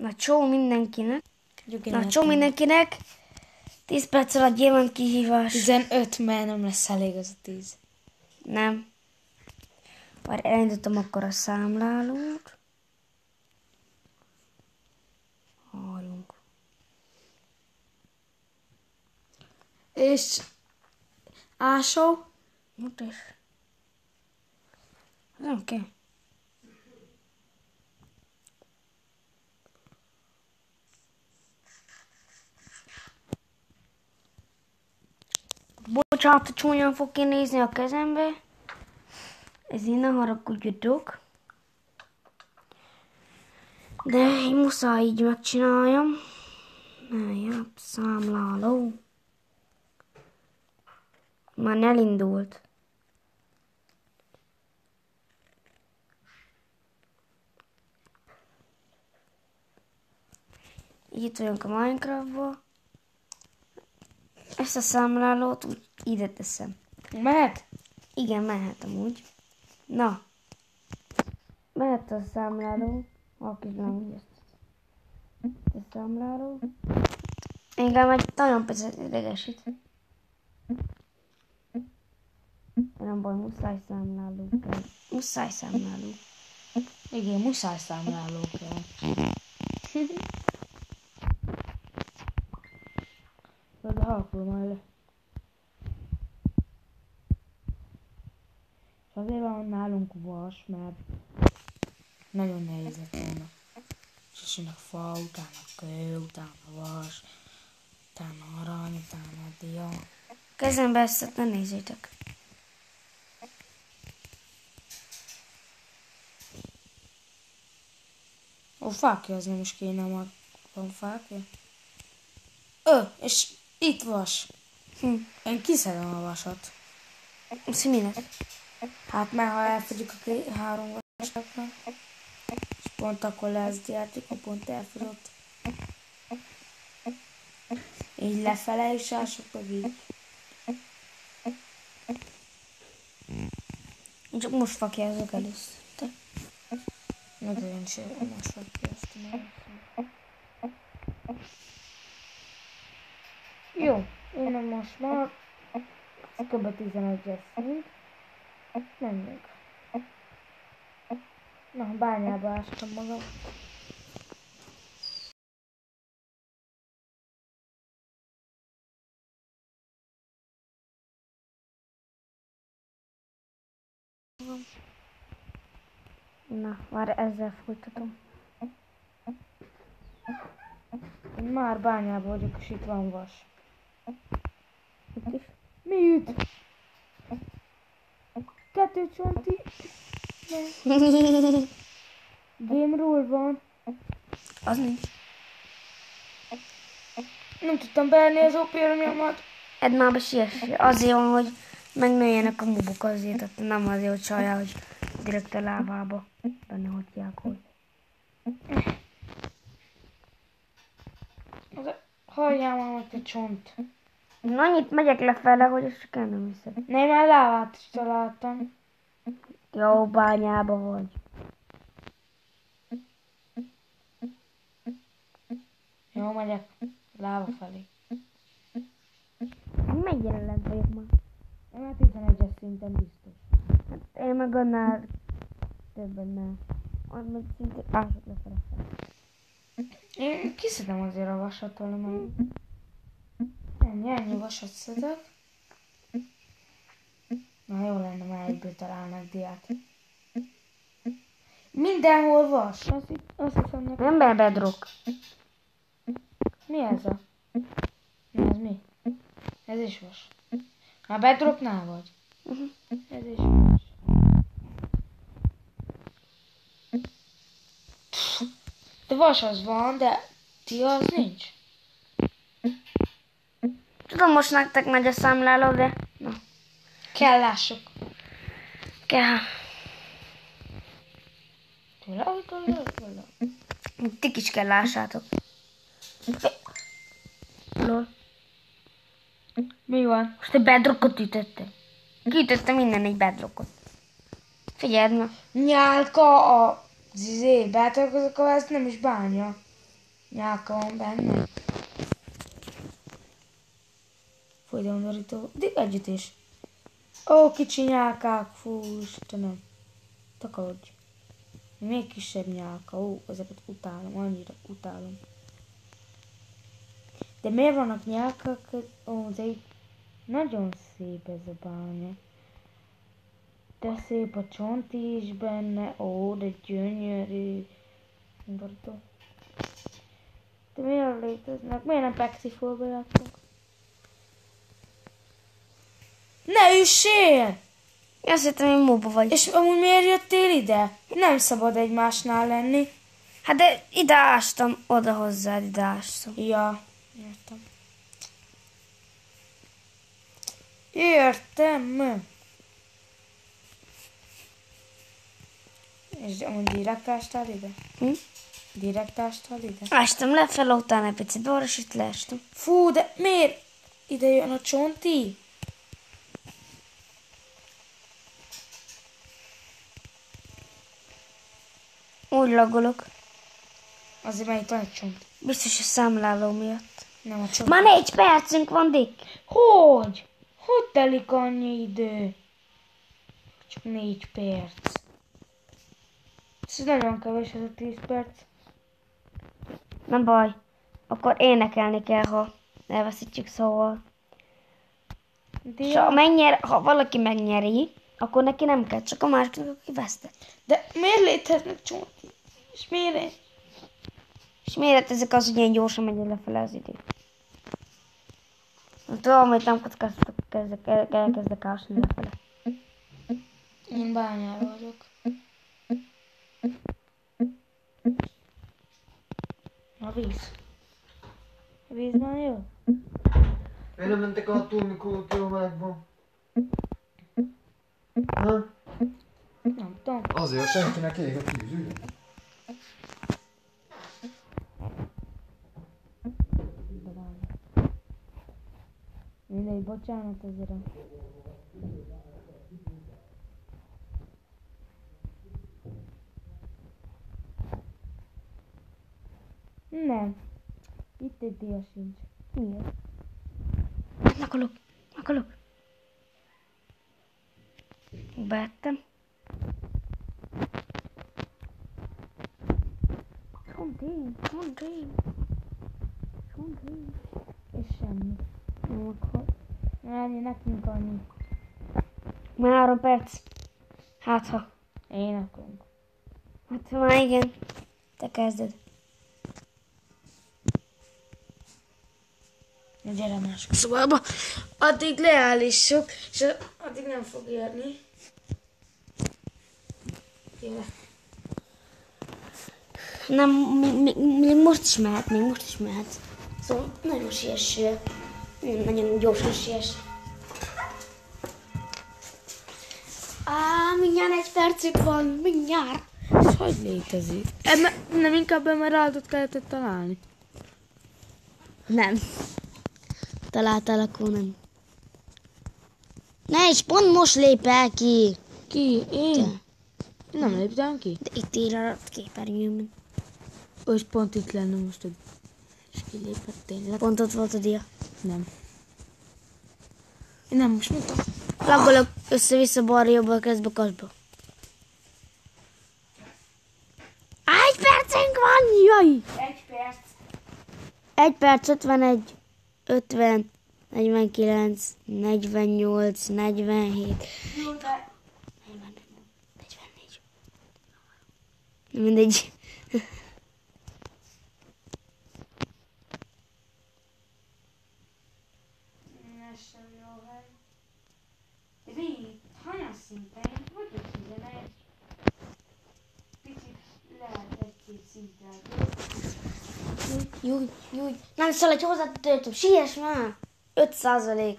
Na csó mindenkinek. Na csó mindenkinek. 10 perc alatt gyémánt kihívás. 15, mert nem lesz elég az a 10. Nem. Már elindítom akkor a számlálót. Halljunk. És ásó. Mutas. Oké. Bocsánat, hogy csúnyán fog kinézni a kezembe. Ez innen haragudjatok. De én muszáj így megcsináljam. Ja, számláló. Már elindult. Itt vagyunk a Minecraftba. Ezt a számlálót úgy ide teszem. Mehet? Igen, mehet amúgy. Na. Mehet a számláló. Alkítom úgy ezt. A számláló. Engem egy nagyon picit idegesít. Nem baj, muszáj számláló kell. Muszáj számláló. Igen, muszáj számláló kell. De halkul majd le. És azért van nálunk vas, mert nagyon nehéz lett volna. És jönnek fa, utána kő, utána vas, utána arany, utána dia. Kezembe ezt ne nézzétek. Ó, fákja az nem is kéne, már van fákja. És itt vas. Én kiszedem a vasat. Ez minek? Hát már ha elfogyjuk a 3 vasatnak, és pont akkor lesz gyertük, ha pont elfogyott. Így lefele is ások, meg így. Én csak most fakjázok először. Meg én sem most fakjáztam el. Jó, innen most már kb. 11-es szint. Menjünk. Na, bányába ástam magam. Na, már ezzel folytatom. Én már bányában vagyok, és itt van vas. Itt is. Mi üt? 2 csonti. Game rule van. Az nincs. Nem tudtam beállni az opéromjamat. Edd már be siess. Azért van, hogy megnőjenek a mobok azért, tehát nem azért, hogy sajjál, hogy direkt a lávába benne hagyják, hogy. Halljál már meg a csont. Én annyit megyek lefele, hogy ezt csak el nem hiszem. Ne, már lávát is találtam. Jó, bányába vagy. Jó, megyek láva felé. Mennyire lent vagyok már? Én már 11-es szinten biztos. Hát én meg annál többennel. Az meg szinte ások lefele. Én kiszedem azért a vasat valami. Ennyi vasat szedek. Na jó lenne, már egyből találnak diát. Mindenhol vas. Azt hiszem nekem. Nem bedrock. Mi ez a? Na, ez mi? Ez is vas. Már bedrocknál vagy? Ez is vas. De vas az van, de ti az nincs. Tudom, most nektek megy a számláló, de... Na, Kell lássuk. kell. Tőle. Tik is kell lássátok. Lol. Mi van? Most egy bedrockot ütöttem. Kiütöttem minden egy bedrockot. Figyeld ma. Nyálka a beálltak, ez nem is bánya. Nyálka van benne. Fúj, de undorító. De együtt is. Ó, kicsi nyálkák, fú, Istenem. Takarodj. Még kisebb nyálka. Ó, ezeket utálom, annyira utálom. De miért vannak nyálkák? Ó, de itt nagyon szép ez a bánya. De szép a csont is benne. Ó, de gyönyörű. Undorító. De miért léteznek? Miért nem Pexifólba játszunk? Ne üssél! Azt hittem, hogy móba vagy. És amúgy miért jöttél ide? Nem szabad egymásnál lenni. Hát de ide ástam, oda hozzád, ide ástam. Ja, értem. Értem. És amúgy direkt ástál ide? Hm? Direkt ástál ide? Ástam lefelé, utána egy picit balra, és itt leestem. Fú, de miért ide jön a csonti? Úgy lagolok. Azért már itt van egy csont. Biztos a számláló miatt. Nem a csont. Már 4 percünk van, Dick. Hogy? Hogy telik annyi idő? Csak 4 perc. Ez nagyon kevés, ez a 10 perc. Nem baj. Akkor énekelni kell, ha elveszítjük, szóval. És ha valaki megnyeri, akkor neki nem kell, csak a másiknak, aki vesztett. De miért léteznek csonti? És miért? És miért ezek az, hogy ilyen gyorsan megy lefele az idő? Tudom, hogy nem kockáztatok, elkezdek ásni lefele. Én bányára vagyok. A víz. A víz már jó? Miért nem mentek a túl, mikor jó meleg van? Ha? Nem tudom. Azért senkinek ég a tűz, ugye? Mindegy, bocsánat ezért. Nem. Itt egy dia sincs. Miért? Megalok. Beettem. Csonti. És semmi. Nem akkor. Ennyi, nekünk annyi. Már 3 perc. Hát ha. Éneklünk. Hát ha már igen. Te kezded. Na gyere másik szobába. Addig leállítsuk, és addig nem fog érni. Gyere. Nem, még most is mehet. Szóval nagyon siess. Nagyon gyorsan siess. Mindjárt 1 percük van, mindjárt. Ez hogy létezik? Nem inkább emeraldot kellett találni? Nem. Találtál, akkor nem. Ne, és pont most lép el ki. Ki? Én? Te. Nem léptem ki? De itt ír a képernyőmön. És pont itt lenne most, hogy... És kilépett tényleg? Pont ott volt a dia. Nem. Én nem most mondtam. Laggolok össze-vissza balra-jobbra, közbe kasba. 1 percünk van, jaj! 1 perc. 1 perc, 51, 50, 49, 48, 47, Jó, de... 44. Mindegy. Ez sem jó hely. De mi? Hanyas szinten? Hogy is igen, egy... Picit lehet egy-két szinten. Júj. Nem szaladj hozzá, töltöm. Siess már. 5%.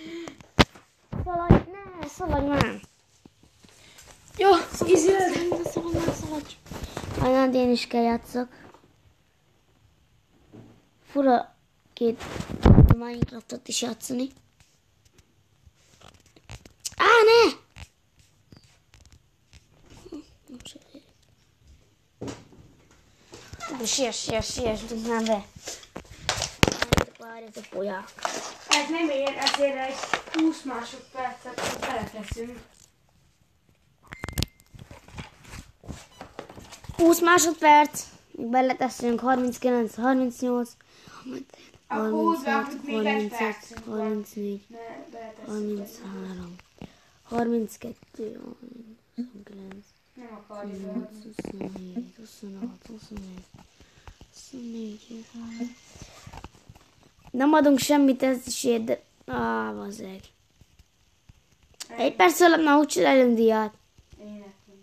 Szaladj már. Jó, izél. Szaladj. Aján, én is kell játszok. Fura két Minecraftot is játszani. Ne! Siess, tudnám be. Várjatok, folyák. Ez nem ér, ezért egy 20 másodpercet beleteszünk. 20 másodperc. Még beleteszünk 39, 38, Akkor úgy rakjuk, még egy 35, percünk van. 34, Ne, beleteszünk. 33, 32, 29, Nem akarjuk beadni. 27, 26, 27, 24, 23. Nem adunk semmit ezért, de... Bazeg. Egy perc alatt már úgy csinálunk díjat. Éneklünk.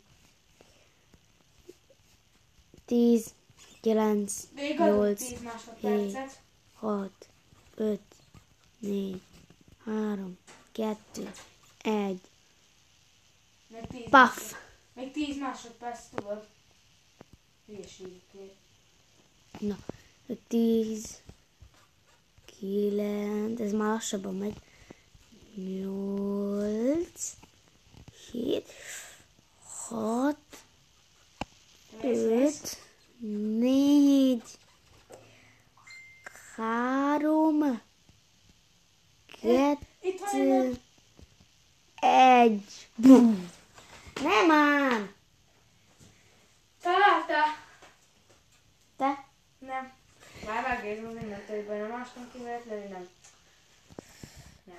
10, 9, Még adunk 8, 10 másodpercet. 6, 5, 4, 3, 2, 1. Még 10 Paf! Még 10 másodperc, tudod? Hülyeségként. Na, 10, 9, ez már lassabban megy. 8, 7, 6, 5, 4, 3, Itt van egy 1. Bum! Nem ám! Találtál? Te? Nem. Már megnézem mindent, hogy benne másnak kivetlenül nem. Nem.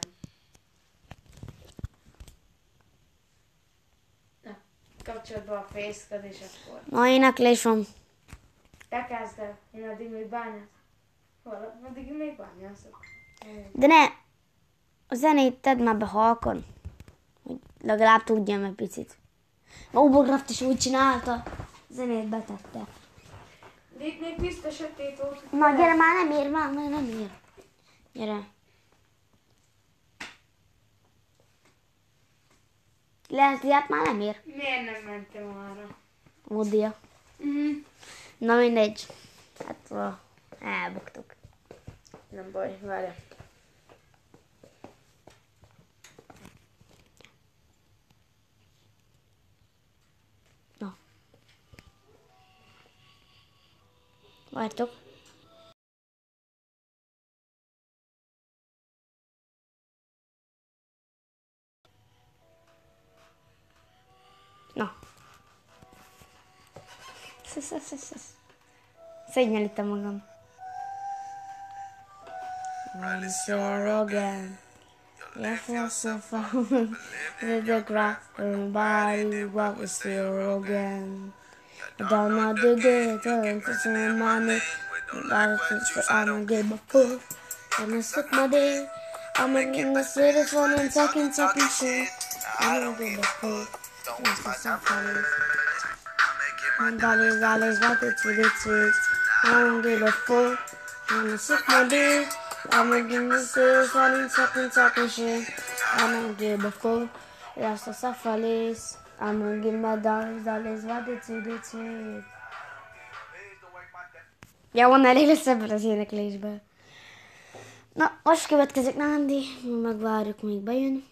Na, kapcsolod be a fészkad és akkor. Ma éneklésom. Te kezd el, én addig még bányász. Addig még bányászok. De ne! A zenét tedd már be halkon. Hogy legalább tudjam egy picit. Ma Uborgraft is úgy csinálta. A zenét betette. De itt még tiszta sötét volt. Na gyere már, nem ér, már nem ér. Gyere. Lehet, diát már nem ér. Miért nem mentem arra? Módia. Na mindegy. Hát elbuktuk. Nem baj, várjál. Na. Vártok. Na. Szégyenlítem magam. When it's your again. Yes, you're so far. With the grass and body, what was still again. I don't know the day, to send money. I don't give a fuck. I'm gonna suck my dick. I'm gonna get the sweetest one and talking shit. I don't give a fuck. That's the something. My dolly's always wanted to the tweets. I don't give a fuck. I'm gonna suck my dick. I'm gonna give the sweetest one and talking shit. I don't give a fuck. That's the something. I'm gonna give my dolly's wanted to the tweets. Ja, van elég lesz ebből az éneklésből. Na, most következik Nándi, megvárjuk, még bejön.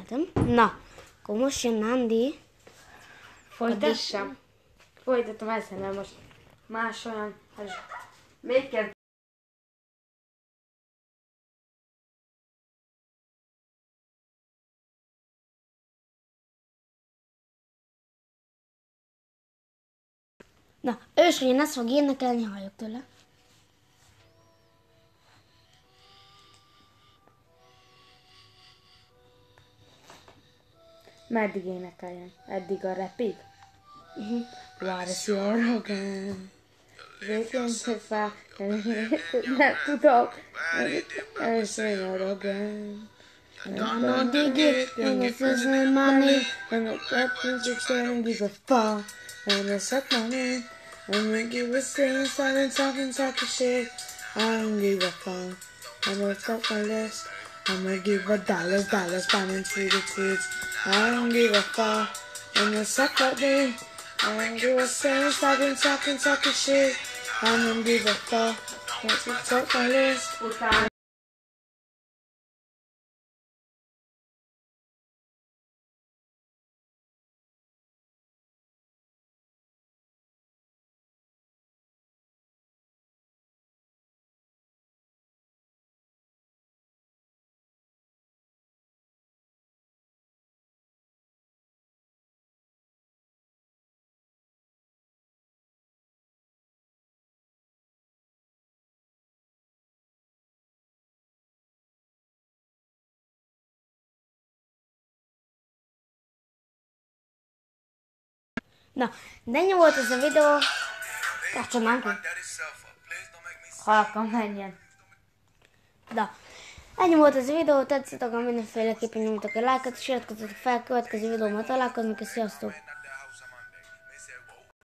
csináltam. Na, akkor most jön Nandi. Folytassam. Folytatom ezzel, mert most más olyan... Még kell... Na, ősrény ezt fog énekelni, halljak tőle. Meddig énekeljen? Eddig a rapig? What is your organ? Végén se fel, nem tudok, először organ. And I know they get, and it's just money, and the captain's just saying give a fuck, and it's suck money, and we give a sing, talking shit, I don't give a fuck, and it's up my list, I'm gonna give a dollars, pounding to the kids, I don't give a fuck, and it's suck my dick, I don't give a sing, talking shit, I don't give a fuck, and it's up my list. Na, de ennyi volt ez a videó. Kapcsolnánk ki. Halkan menjen. Na, ennyi volt ez a videó. Tetszett, akkor mindenféleképpen nyomjatok a lájkot, és iratkozzatok fel, következő videóban találkozunk, és sziasztok!